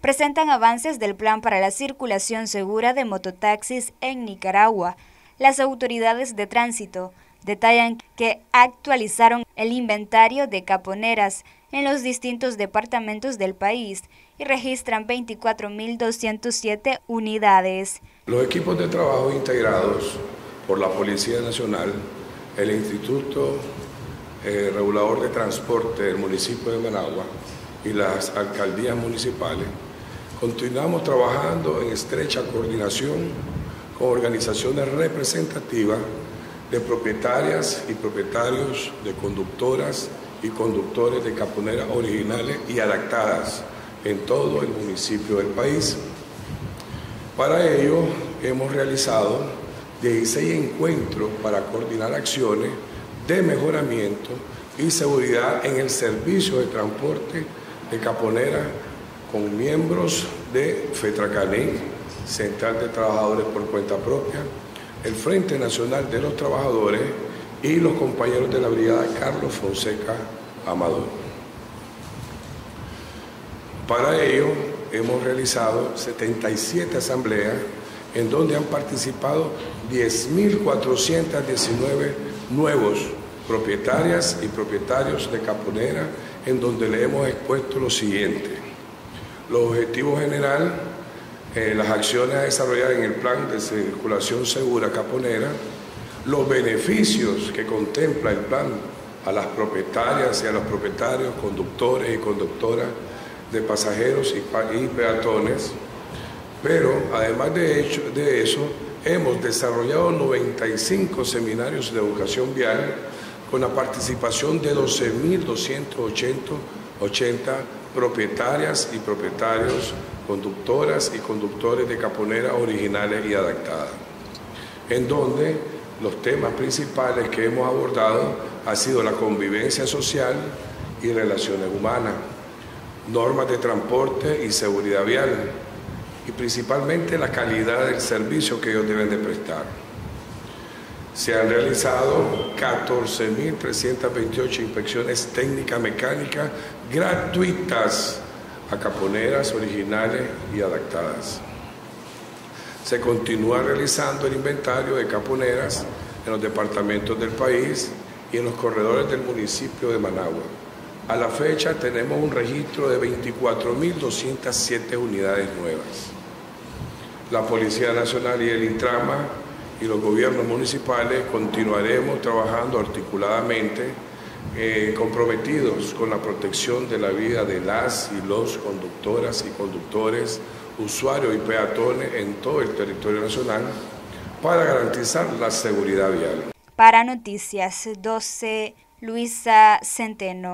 presentan avances del plan para la circulación segura de mototaxis en Nicaragua. Las autoridades de tránsito detallan que actualizaron el inventario de caponeras en los distintos departamentos del país y registran 24.207 unidades. Los equipos de trabajo integrados por la Policía Nacional, el Instituto Regulador de Transporte del municipio de Managua y las alcaldías municipales, continuamos trabajando en estrecha coordinación con organizaciones representativas de propietarias y propietarios de conductoras y conductores de caponeras originales y adaptadas en todo el municipio del país. Para ello hemos realizado 16 encuentros para coordinar acciones de mejoramiento y seguridad en el servicio de transporte de caponeras con miembros de FETRACANIC, Central de Trabajadores por Cuenta Propia, el Frente Nacional de los Trabajadores y los compañeros de la Brigada Carlos Fonseca Amador. Para ello hemos realizado 77 asambleas en donde han participado 10.419 nuevos propietarias y propietarios de caponeras, en donde le hemos expuesto lo siguiente: los objetivos generales, las acciones a desarrollar en el plan de circulación segura caponera, los beneficios que contempla el plan a las propietarias y a los propietarios, conductores y conductoras de pasajeros y peatones. Pero además de eso, hemos desarrollado 95 seminarios de educación vial con la participación de 12.280 propietarias y propietarios, conductoras y conductores de caponeras originales y adaptadas, en donde los temas principales que hemos abordado han sido la convivencia social y relaciones humanas, normas de transporte y seguridad vial, y principalmente la calidad del servicio que ellos deben de prestar. Se han realizado 14.328 inspecciones técnicas mecánicas gratuitas a caponeras originales y adaptadas. Se continúa realizando el inventario de caponeras en los departamentos del país y en los corredores del municipio de Managua. A la fecha tenemos un registro de 24.207 unidades nuevas. La Policía Nacional y el Intrama y los gobiernos municipales continuaremos trabajando articuladamente, comprometidos con la protección de la vida de las y los conductoras y conductores, usuarios y peatones en todo el territorio nacional para garantizar la seguridad vial. Para Noticias 12, Luisa Centeno.